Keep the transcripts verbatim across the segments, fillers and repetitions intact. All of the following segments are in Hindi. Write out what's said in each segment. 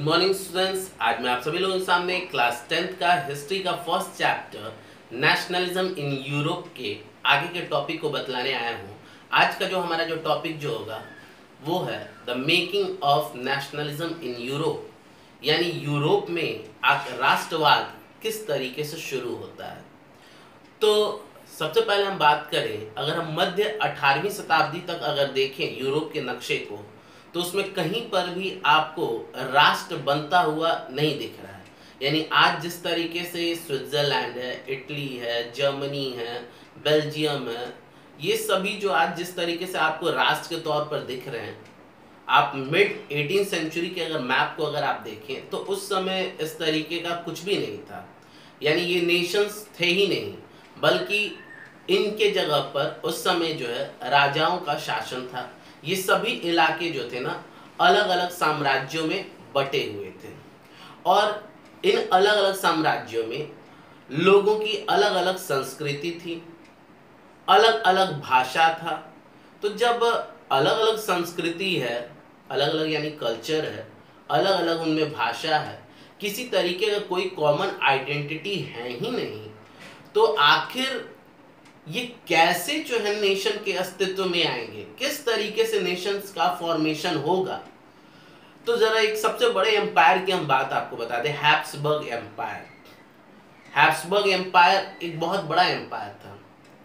मॉर्निंग स्टूडेंट्स, आज मैं आप सभी लोगों के सामने क्लास टेंथ का हिस्ट्री का first chapter nationalism in Europe के आगे के टॉपिक को बतलाने आया हूँ। आज का जो हमारा जो टॉपिक जो होगा वो है the making of nationalism in Europe, यानी यूरोप में राष्ट्रवाद किस तरीके से शुरू होता है। तो सबसे पहले हम बात करें, अगर हम मध्य अठारहवीं शताब्दी तक अगर देखें यूरोप के नक्शे को, तो उसमें कहीं पर भी आपको राष्ट्र बनता हुआ नहीं दिख रहा है। यानी आज जिस तरीके से स्विट्जरलैंड है, इटली है, जर्मनी है, बेल्जियम है, ये सभी जो आज जिस तरीके से आपको राष्ट्र के तौर पर दिख रहे हैं, आप मिड एटीन सेंचुरी के अगर मैप को अगर आप देखें तो उस समय इस तरीके का कुछ भी नहीं था। यानी ये नेशंस थे ही नहीं, बल्कि इनके जगह पर उस समय जो है राजाओं का शासन था। ये सभी इलाके जो थे ना अलग अलग साम्राज्यों में बटे हुए थे, और इन अलग अलग साम्राज्यों में लोगों की अलग अलग संस्कृति थी, अलग अलग भाषा था। तो जब अलग अलग संस्कृति है, अलग अलग यानी कल्चर है, अलग अलग उनमें भाषा है, किसी तरीके का कोई कॉमन आइडेंटिटी है ही नहीं, तो आखिर ये कैसे जो है नेशन के अस्तित्व में आएंगे, किस तरीके से नेशंस का फॉर्मेशन होगा। तो जरा एक सबसे बड़े एम्पायर की हम बात आपको बता दें, हैब्सबर्ग एम्पायर। हैब्सबर्ग एम्पायर एक बहुत बड़ा एम्पायर था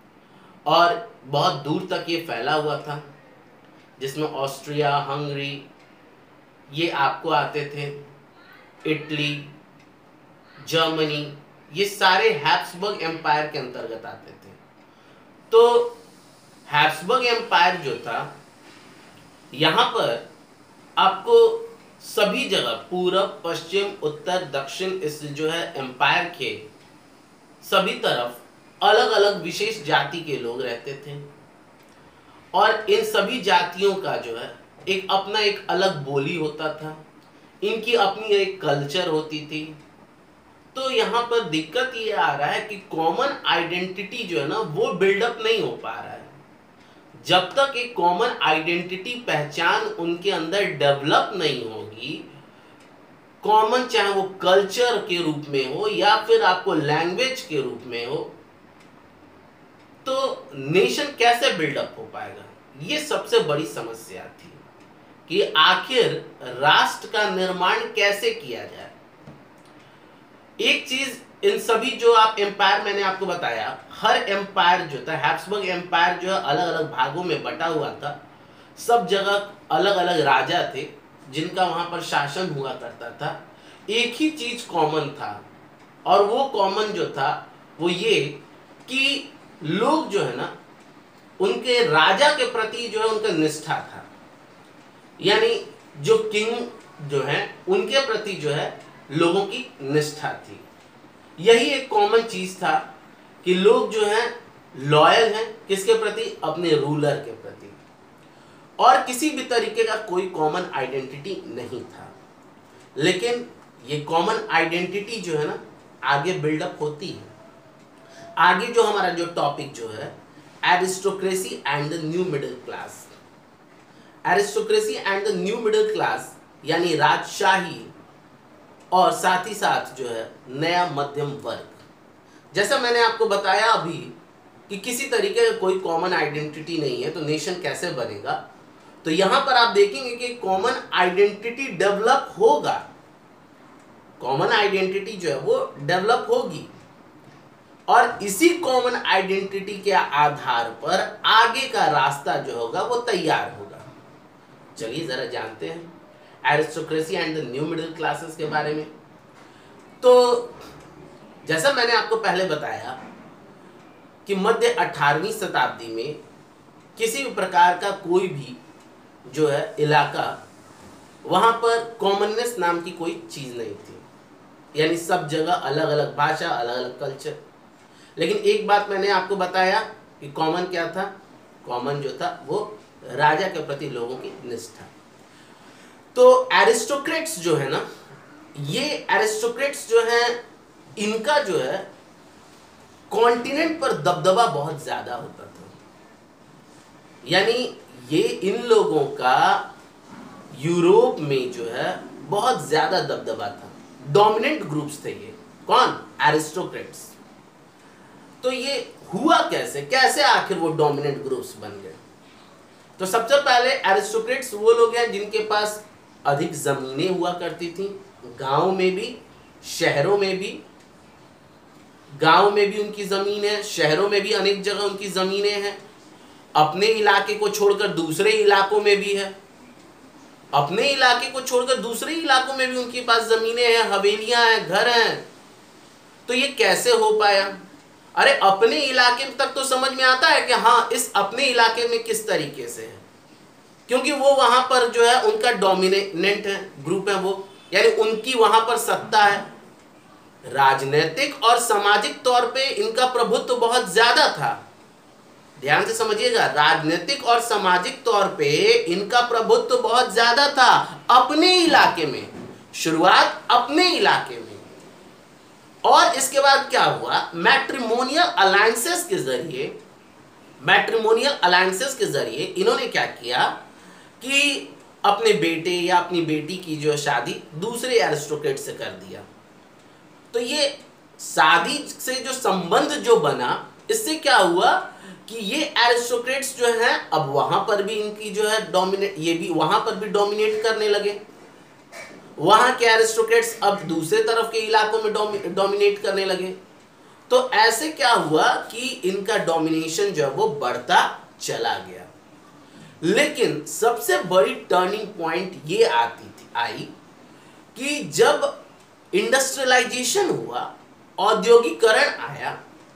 और बहुत दूर तक ये फैला हुआ था, जिसमें ऑस्ट्रिया, हंगरी ये आपको आते थे, इटली, जर्मनी, ये सारे हैब्सबर्ग एम्पायर के अंतर्गत आते थे। तो हैब्सबर्ग एम्पायर जो था, यहाँ पर आपको सभी जगह पूरब, पश्चिम, उत्तर, दक्षिण, इस जो है एम्पायर के सभी तरफ अलग अलग विशेष जाति के लोग रहते थे, और इन सभी जातियों का जो है एक अपना एक अलग बोली होता था, इनकी अपनी एक कल्चर होती थी। तो यहाँ पर दिक्कत ये आ रहा है कि कॉमन आइडेंटिटी जो है ना वो बिल्डअप नहीं हो पा रहा है। जब तक एक कॉमन आइडेंटिटी पहचान उनके अंदर डेवलप नहीं होगी, कॉमन चाहे वो कल्चर के रूप में हो या फिर आपको लैंग्वेज के रूप में हो, तो नेशन कैसे बिल्डअप हो पाएगा। ये सबसे बड़ी समस्या थी कि आखिर राष्ट्र का निर्माण कैसे किया जाए। एक चीज इन सभी जो आप एम्पायर मैंने आपको बताया, हर एम्पायर जो था, हैब्सबर्ग एम्पायर जो है अलग अलग भागों में बटा हुआ था, सब जगह अलग अलग राजा थे जिनका वहां पर शासन हुआ करता था। एक ही चीज कॉमन था, और वो कॉमन जो था वो ये कि लोग जो है ना उनके राजा के प्रति जो है उनका निष्ठा था, यानी जो किंग जो है उनके प्रति जो है लोगों की निष्ठा थी। यही एक कॉमन चीज था कि लोग जो हैं लॉयल हैं किसके प्रति, अपने रूलर के प्रति, और किसी भी तरीके का कोई कॉमन आइडेंटिटी नहीं था। लेकिन ये कॉमन आइडेंटिटी जो है ना आगे बिल्डअप होती है। आगे जो हमारा जो टॉपिक जो है aristocracy and the new middle class, aristocracy and the new middle class यानी राजशाही और साथ ही साथ जो है नया मध्यम वर्ग। जैसा मैंने आपको बताया अभी कि किसी तरीके का कोई कॉमन आइडेंटिटी नहीं है, तो नेशन कैसे बनेगा। तो यहां पर आप देखेंगे कि कॉमन आइडेंटिटी डेवलप होगा, कॉमन आइडेंटिटी जो है वो डेवलप होगी, और इसी कॉमन आइडेंटिटी के आधार पर आगे का रास्ता जो होगा वो तैयार होगा। चलिए जरा जानते हैं aristocracy and the new middle classes के बारे में। तो जैसा मैंने आपको पहले बताया कि मध्य अठारहवीं शताब्दी में किसी भी प्रकार का कोई भी जो है इलाका, वहां पर कॉमननेस नाम की कोई चीज नहीं थी, यानी सब जगह अलग अलग भाषा, अलग अलग कल्चर। लेकिन एक बात मैंने आपको बताया कि कॉमन क्या था, कॉमन जो था वो राजा के प्रति लोगों की निष्ठा। तो एरिस्टोक्रेट्स जो है ना, ये एरिस्टोक्रेट्स जो है इनका जो है कॉन्टिनेंट पर दबदबा बहुत ज्यादा होता था। यानी ये इन लोगों का यूरोप में जो है बहुत ज्यादा दबदबा था, डोमिनेंट ग्रुप्स थे ये। कौन? एरिस्टोक्रेट्स। तो ये हुआ कैसे, कैसे आखिर वो डोमिनेंट ग्रुप्स बन गए? तो सबसे पहले एरिस्टोक्रेट्स वो लोग हैं जिनके पास अधिक जमीनें हुआ करती थी, गांव में भी शहरों में भी। गांव में भी उनकी जमीन है, शहरों में भी अनेक जगह उनकी जमीनें हैं, अपने इलाके को छोड़कर दूसरे इलाकों में भी है, अपने इलाके को छोड़कर दूसरे इलाकों में भी उनके पास जमीनें हैं, हवेलियां हैं, घर हैं। तो ये कैसे हो पाया? अरे अपने इलाके तक तो समझ में आता है कि हाँ इस अपने इलाके में किस तरीके से है, क्योंकि वो वहां पर जो है उनका डोमिनेंट है ग्रुप है वो, यानी उनकी वहां पर सत्ता है। राजनीतिक और सामाजिक तौर पे इनका प्रभुत्व तो बहुत ज्यादा था। ध्यान से समझिएगा, राजनीतिक और सामाजिक तौर पे इनका प्रभुत्व तो बहुत ज्यादा था अपने इलाके में, शुरुआत अपने इलाके में। और इसके बाद क्या हुआ? मैट्रिमोनियल अलायंसेस के जरिए मैट्रिमोनियल अलायंसेस के जरिए इन्होंने क्या किया कि अपने बेटे या अपनी बेटी की जो शादी दूसरे एरिस्टोक्रेट से कर दिया। तो ये शादी से जो संबंध जो बना, इससे क्या हुआ कि ये एरिस्टोक्रेट्स जो हैं अब वहां पर भी इनकी जो है डोमिनेट, ये भी वहां पर भी डोमिनेट करने लगे। वहां के एरिस्टोक्रेट्स अब दूसरे तरफ के इलाकों में डोमिनेट करने लगे। तो ऐसे क्या हुआ कि इनका डोमिनेशन जो है वो बढ़ता चला गया। लेकिन सबसे बड़ी टर्निंग पॉइंट ये आती थी आई कि जब इंडस्ट्रियलाइजेशन हुआ, औद्योगिकरण आया,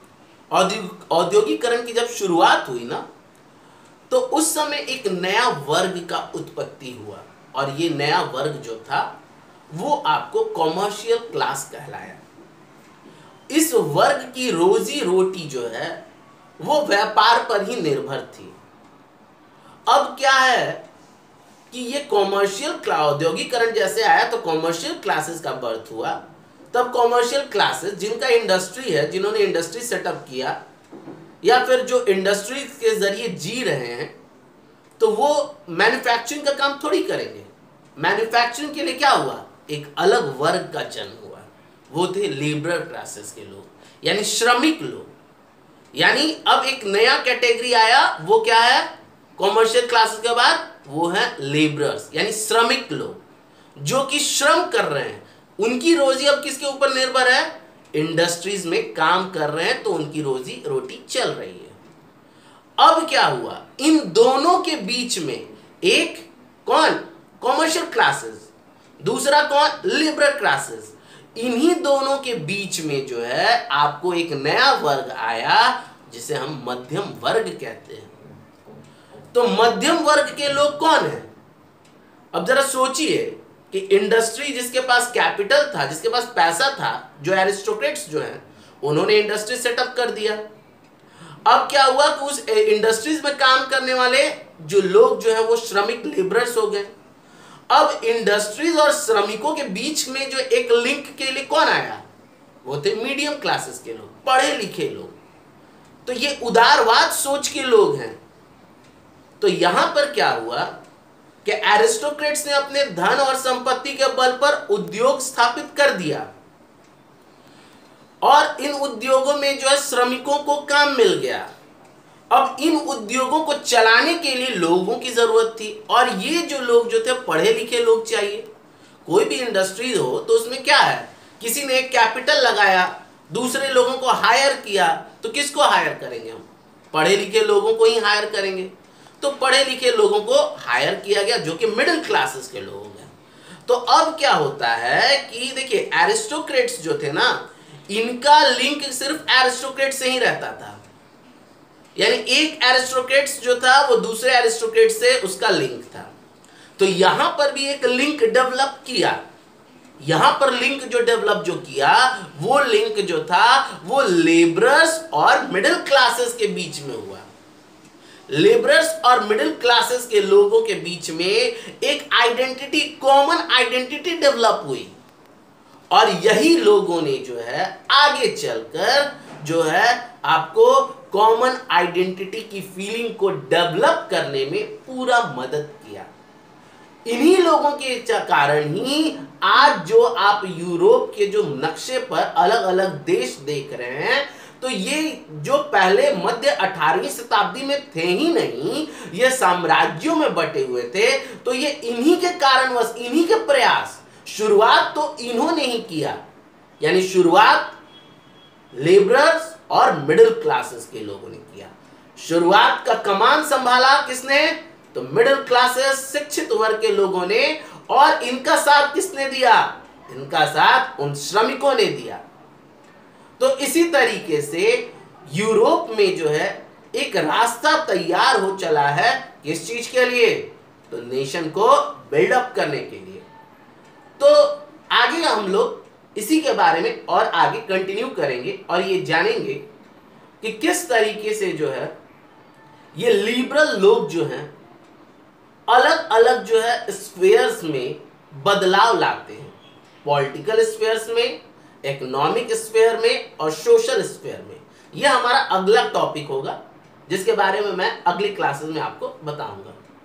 औद्योगिकरण की जब शुरुआत हुई ना, तो उस समय एक नया वर्ग का उत्पत्ति हुआ। और ये नया वर्ग जो था वो आपको कॉमर्शियल क्लास कहलाया। इस वर्ग की रोजी रोटी जो है वो व्यापार पर ही निर्भर थी। अब क्या है कि ये कॉमर्शियल औद्योगिकरण जैसे आया तो कॉमर्शियल क्लासेस का बर्थ हुआ। तब कॉमर्शियल क्लासेस जिनका इंडस्ट्री है, जिन्होंने इंडस्ट्री सेटअप किया या फिर जो इंडस्ट्री के जरिए जी रहे हैं, तो वो मैन्युफैक्चरिंग का काम थोड़ी करेंगे। मैन्युफैक्चरिंग के लिए क्या हुआ? एक अलग वर्ग का जन्म हुआ, वो थे लेबर क्लासेस के लोग, यानी श्रमिक लोग। यानी अब एक नया कैटेगरी आया, वो क्या है? कॉमर्शियल क्लासेस के बाद वो है लेबरर्स, यानी श्रमिक लोग जो कि श्रम कर रहे हैं। उनकी रोजी अब किसके ऊपर निर्भर है? इंडस्ट्रीज में काम कर रहे हैं तो उनकी रोजी रोटी चल रही है। अब क्या हुआ? इन दोनों के बीच में एक कौन? कॉमर्शियल क्लासेस, दूसरा कौन? Liberal classes. इन्हीं दोनों के बीच में जो है आपको एक नया वर्ग आया जिसे हम मध्यम वर्ग कहते हैं। तो मध्यम वर्ग के लोग कौन है? अब जरा सोचिए कि इंडस्ट्री जिसके पास कैपिटल था, जिसके पास पैसा था, जो एरिस्टोक्रेट्स जो हैं, उन्होंने इंडस्ट्री सेटअप कर दिया। अब क्या हुआ कि उस इंडस्ट्रीज में काम करने वाले जो लोग जो है वो श्रमिक लेबरर्स हो गए। अब इंडस्ट्रीज और श्रमिकों के बीच में जो एक लिंक के लिए कौन आया? वो थे मीडियम क्लासेस के लोग, पढ़े लिखे लोग। तो ये उदारवाद सोच के लोग हैं। तो यहां पर क्या हुआ कि एरिस्टोक्रेट्स ने अपने धन और संपत्ति के बल पर उद्योग स्थापित कर दिया और इन उद्योगों में जो है श्रमिकों को काम मिल गया। अब इन उद्योगों को चलाने के लिए लोगों की जरूरत थी और ये जो लोग जो थे पढ़े लिखे लोग चाहिए। कोई भी इंडस्ट्री हो तो उसमें क्या है, किसी ने एक कैपिटल लगाया, दूसरे लोगों को हायर किया, तो किसको हायर करेंगे हम? पढ़े लिखे लोगों को ही हायर करेंगे। तो पढ़े लिखे लोगों को हायर किया गया जो कि मिडिल क्लासेस के लोग हैं। तो अब क्या होता है कि देखिए एरिस्टोक्रेट्स जो थे ना, इनका लिंक सिर्फ एरिस्टोक्रेट से ही रहता था। यानी एक एरिस्टोक्रेट्स जो था वो दूसरे एरिस्टोक्रेट से उसका लिंक था। तो यहां पर भी एक लिंक डेवलप किया। यहां पर लिंक जो डेवलप जो किया वो लिंक जो था वो लेबरर्स और मिडिल क्लासेस के बीच में हुआ। लेबरर्स और मिडिल क्लासेस के लोगों के बीच में एक आइडेंटिटी, कॉमन आइडेंटिटी डेवलप हुई और यही लोगों ने जो है आगे चलकर जो है आपको कॉमन आइडेंटिटी की फीलिंग को डेवलप करने में पूरा मदद किया। इन्हीं लोगों के कारण ही आज जो आप यूरोप के जो नक्शे पर अलग अलग देश देख रहे हैं, तो ये जो पहले मध्य अठारहवीं शताब्दी में थे ही नहीं, ये साम्राज्यों में बटे हुए थे। तो ये इन्हीं के कारणवश, इन्हीं के प्रयास, शुरुआत तो इन्होंने ही किया, यानी शुरुआत लेबरर्स और मिडिल क्लासेस के लोगों ने किया। शुरुआत का कमान संभाला किसने? तो मिडिल क्लासेस, शिक्षित वर्ग के लोगों ने। और इनका साथ किसने दिया? इनका साथ उन श्रमिकों ने दिया। तो इसी तरीके से यूरोप में जो है एक रास्ता तैयार हो चला है, किस चीज के लिए? तो नेशन को बिल्डअप करने के लिए। तो आगे हम लोग इसी के बारे में और आगे कंटिन्यू करेंगे और ये जानेंगे कि किस तरीके से जो है ये लिबरल लोग जो हैं अलग अलग जो है स्फीयर्स में बदलाव लाते हैं, पॉलिटिकल स्फीयर्स में, इकोनॉमिक स्फीयर में और सोशल स्फीयर में। यह हमारा अगला टॉपिक होगा, जिसके बारे में मैं अगली क्लासेस में आपको बताऊंगा।